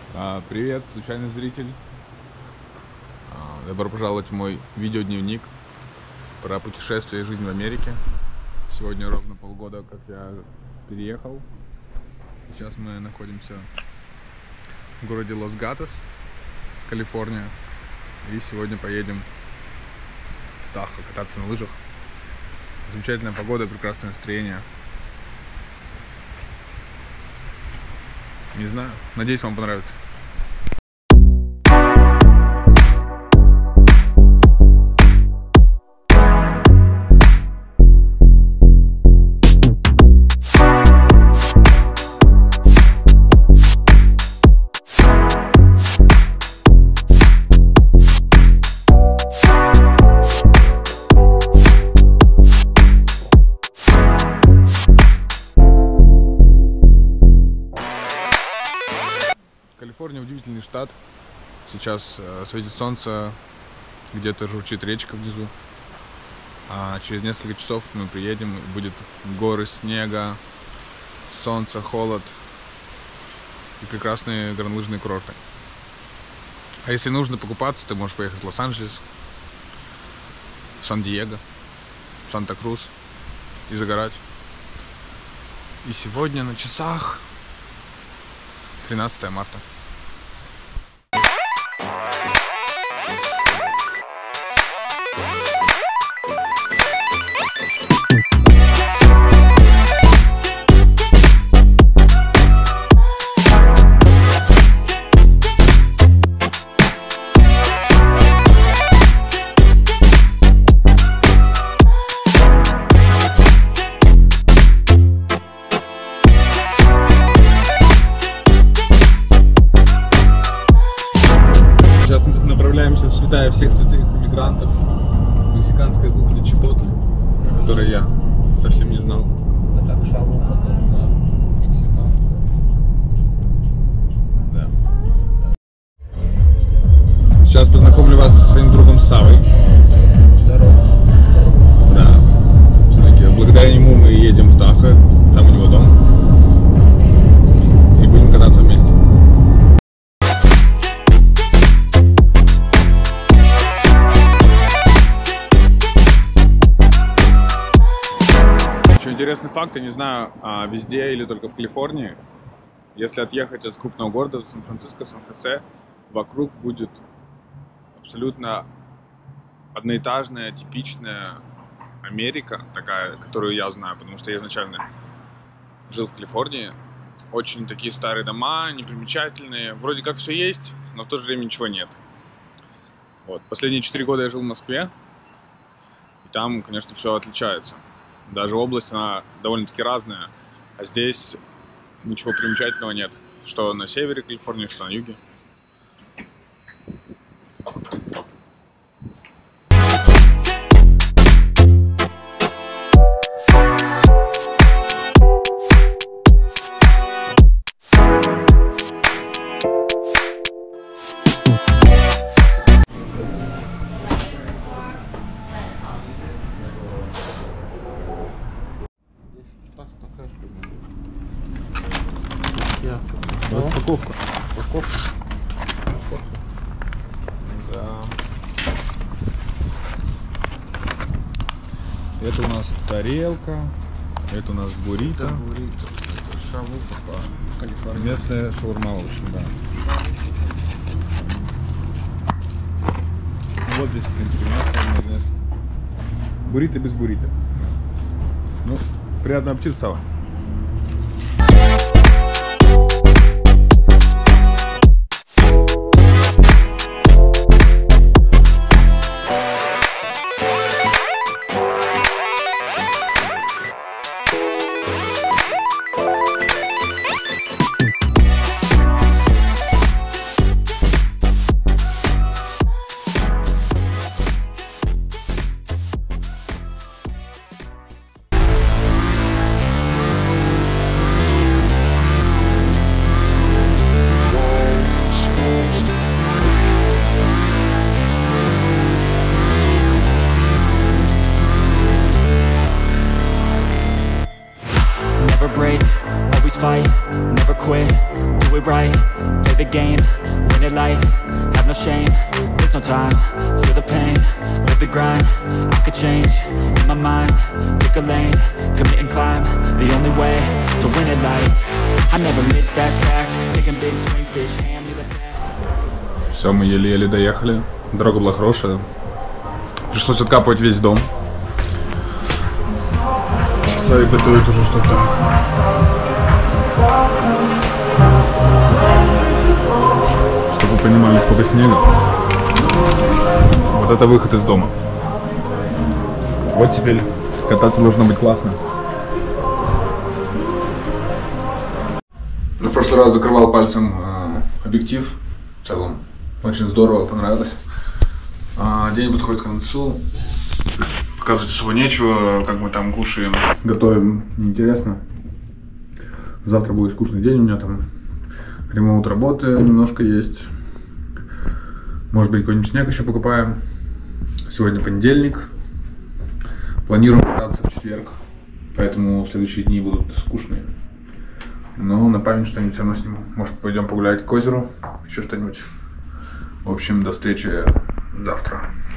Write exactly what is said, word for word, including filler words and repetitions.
А, привет, случайный зритель. А, добро пожаловать в мой видеодневник про путешествие и жизнь в Америке. Сегодня ровно полгода, как я переехал. Сейчас мы находимся в городе Лос-Гатос, Калифорния. И сегодня поедем в Тахо кататься на лыжах. Замечательная погода, прекрасное настроение. Не знаю, надеюсь, вам понравится. Калифорния удивительный штат. Сейчас э, светит солнце, где-то журчит речка внизу. А через несколько часов мы приедем, и будет горы снега, солнце, холод и прекрасные горнолыжные курорты. А если нужно покупаться, ты можешь поехать в Лос-Анджелес, в Сан-Диего, в Санта-Крус и загорать. И сегодня на часах тринадцатое марта. Сейчас направляемся в святая всех святых иммигрантов, мексиканская кухня чипотле, которую я совсем не знал. Это так шавуха, да, мексиканская. Да. Сейчас познакомлю вас со своим другом Савой. Здорово. Да. Все-таки благодаря ему мы едем в Тахо, там у него дом, и будем кататься вместе. Интересный факт, я не знаю, везде или только в Калифорнии. Если отъехать от крупного города Сан-Франциско, Сан-Хосе, вокруг будет абсолютно одноэтажная, типичная Америка, такая, которую я знаю, потому что я изначально жил в Калифорнии. Очень такие старые дома, непримечательные, вроде как все есть, но в то же время ничего нет. Вот. Последние четыре года я жил в Москве, и там, конечно, все отличается. Даже область, она довольно-таки разная, а здесь ничего примечательного нет. Что на севере Калифорнии, что на юге. Распаковка. Распаковка. Да. Это у нас тарелка, это у нас буррито. Это буррито. Это шавуха по-калифорнийски. Местная шаурма, в общем, да. Вот здесь, в принципе, мясо, майонез. Буррито без буррито. Ну, приятного аппетита, Сава. fight, play the game, win it life, have no shame, there's no time, feel the pain, live the grind, I could change, in my mind, pick a lane, commit and climb, the only way to win it life, I never miss, that's fact, taking big swings, bitch, hand me the bat. Все, мы еле-еле доехали, дорога была хорошая, пришлось откапывать весь дом. Старик готовит уже что-то. Чтобы вы понимали, сколько снега. Вот это выход из дома. Вот теперь кататься должно быть классно. В прошлый раз закрывал пальцем э, объектив. В целом очень здорово, понравилось. А, день подходит к концу. Показывать особо нечего, как мы там кушаем, готовим, неинтересно. Завтра будет скучный день, у меня там ремоут работы немножко есть. Может быть, какой-нибудь снег еще покупаем. Сегодня понедельник. Планируем кататься в четверг, поэтому следующие дни будут скучные. Но на память что-нибудь все равно сниму. Может, пойдем погулять к озеру, еще что-нибудь. В общем, до встречи завтра.